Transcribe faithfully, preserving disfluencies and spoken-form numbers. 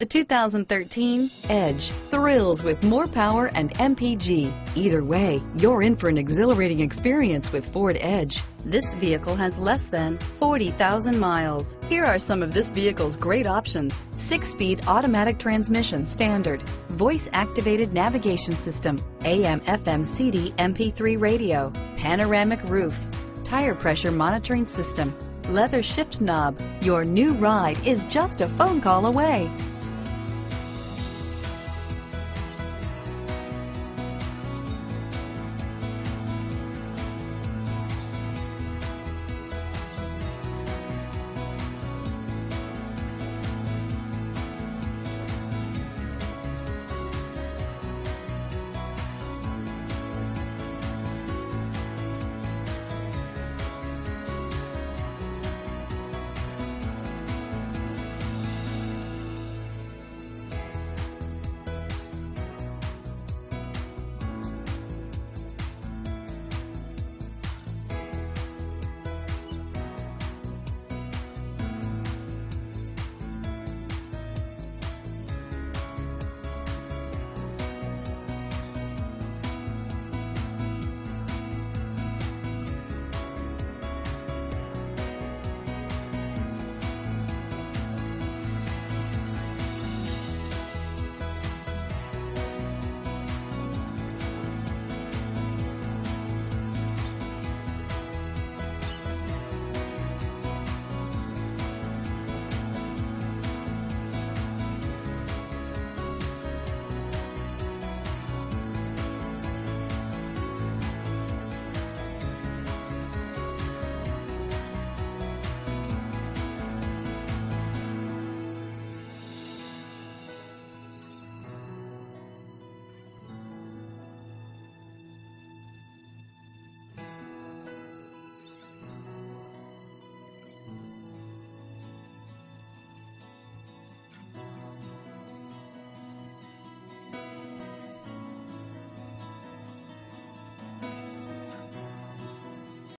The two thousand thirteen Edge thrills with more power and M P G. Either way, you're in for an exhilarating experience with Ford Edge. This vehicle has less than forty thousand miles. Here are some of this vehicle's great options: six-speed automatic transmission standard, voice-activated navigation system, A M F M C D M P three radio, panoramic roof, tire pressure monitoring system, leather shift knob. Your new ride is just a phone call away.